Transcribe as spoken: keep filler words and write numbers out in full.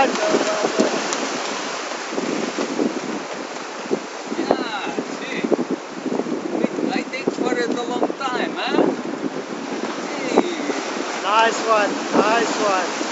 done. Yeah, see. I think for it a long time, huh? Hey. Nice one. Nice one.